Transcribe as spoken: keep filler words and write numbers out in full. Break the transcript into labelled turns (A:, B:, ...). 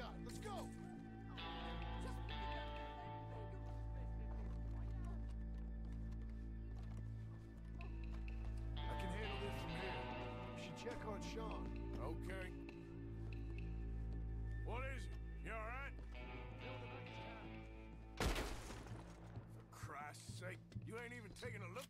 A: outside. Let's go! I can handle this from here. You should check on Sean.
B: Okay. What is it? You all right? For Christ's sake, you ain't even taking a look